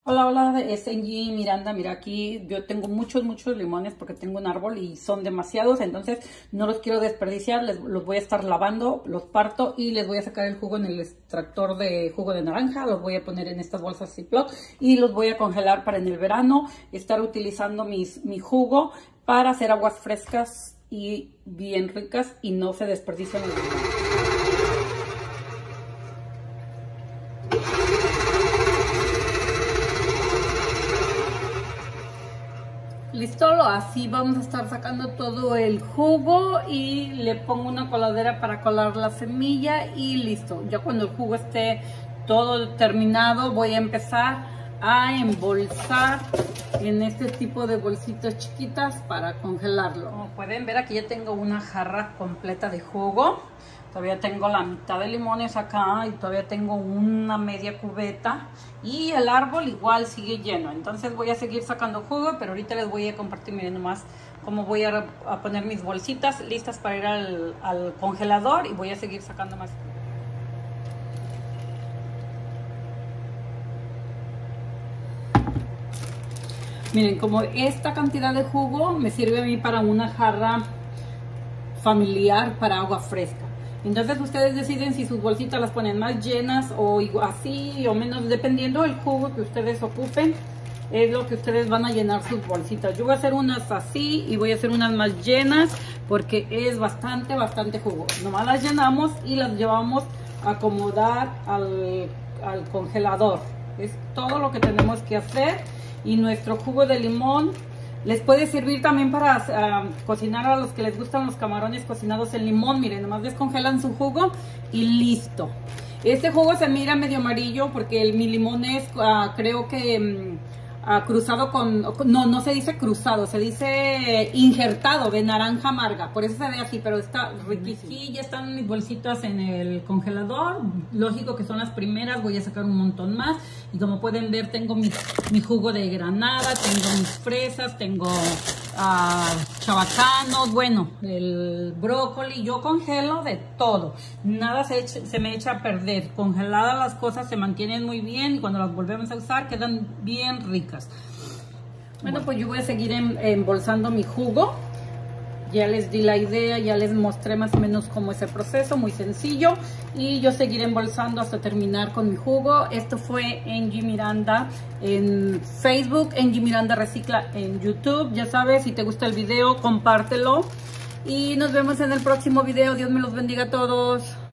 Hola, hola, es Angie Miranda. Mira, aquí yo tengo muchos limones porque tengo un árbol y son demasiados, entonces no los quiero desperdiciar. Los voy a estar lavando, los parto y les voy a sacar el jugo en el extractor de jugo de naranja. Los voy a poner en estas bolsas Ziploc y los voy a congelar para en el verano estar utilizando mi jugo para hacer aguas frescas y bien ricas y no se desperdician los limones. Listo, así vamos a estar sacando todo el jugo y le pongo una coladera para colar la semilla y listo. Ya cuando el jugo esté todo terminado voy a empezar a embolsar en este tipo de bolsitas chiquitas para congelarlo. Como pueden ver, aquí ya tengo una jarra completa de jugo. Todavía tengo la mitad de limones acá y todavía tengo una media cubeta y el árbol igual sigue lleno. Entonces voy a seguir sacando jugo, pero ahorita les voy a compartir, miren nomás cómo voy a poner mis bolsitas listas para ir al congelador y voy a seguir sacando más. Miren, como esta cantidad de jugo me sirve a mí para una jarra familiar para agua fresca. Entonces ustedes deciden si sus bolsitas las ponen más llenas o así o menos, dependiendo del jugo que ustedes ocupen, es lo que ustedes van a llenar sus bolsitas. Yo voy a hacer unas así y voy a hacer unas más llenas porque es bastante jugo. Nomás las llenamos y las llevamos a acomodar al congelador. Es todo lo que tenemos que hacer y nuestro jugo de limón les puede servir también para cocinar a los que les gustan los camarones cocinados en limón. Miren, nomás descongelan su jugo y listo. Este jugo se mira medio amarillo porque mi limón es, creo que cruzado con... No se dice cruzado, se dice injertado de naranja amarga. Por eso se ve así, pero está riquísimo. Aquí ya están mis bolsitas en el congelador. Lógico que son las primeras, voy a sacar un montón más. Y como pueden ver, tengo mi jugo de granada, tengo mis fresas, tengo chabacanos, bueno, el brócoli. Yo congelo de todo, nada se me echa a perder. Congeladas las cosas se mantienen muy bien y cuando las volvemos a usar quedan bien ricas. Bueno, pues yo voy a seguir embolsando mi jugo. Ya les di la idea, ya les mostré más o menos cómo es el proceso, muy sencillo. Y yo seguiré embolsando hasta terminar con mi jugo. Esto fue Angie Miranda en Facebook, Angie Miranda Recicla en YouTube. Ya sabes, si te gusta el video, compártelo. Y nos vemos en el próximo video. Dios me los bendiga a todos.